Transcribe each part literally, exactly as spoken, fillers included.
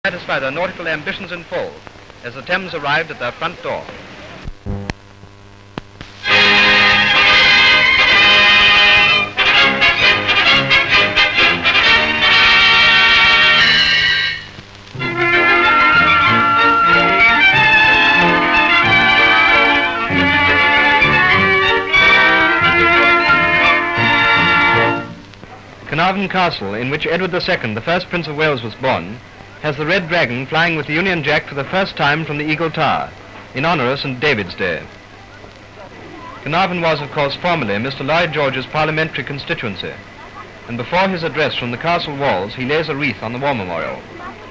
satisfy their nautical ambitions in full as the Thames arrived at their front door. Caernarfôn Castle, in which Edward the Second, the first Prince of Wales, was born, has the Red Dragon flying with the Union Jack for the first time from the Eagle Tower, in honour of Saint David's Day. Caernarfon was, of course, formerly Mister Lloyd George's parliamentary constituency, and before his address from the castle walls he lays a wreath on the War Memorial.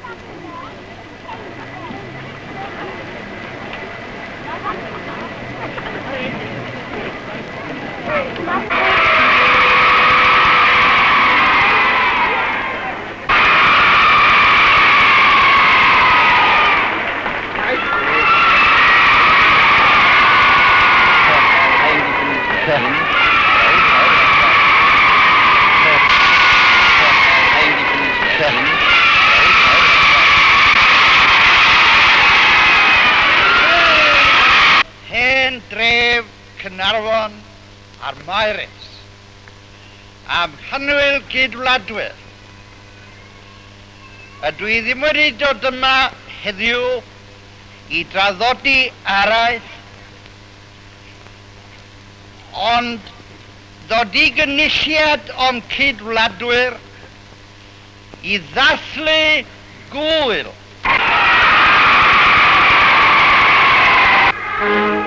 Hen dref Caernarfon a'r Maires am hynwyl gydwladwyr. Ydw I ddim wedi dod yma heddiw I draddodi araith, ond ddod I gynulliad o'n cydwladwyr I ddathlu gŵyl.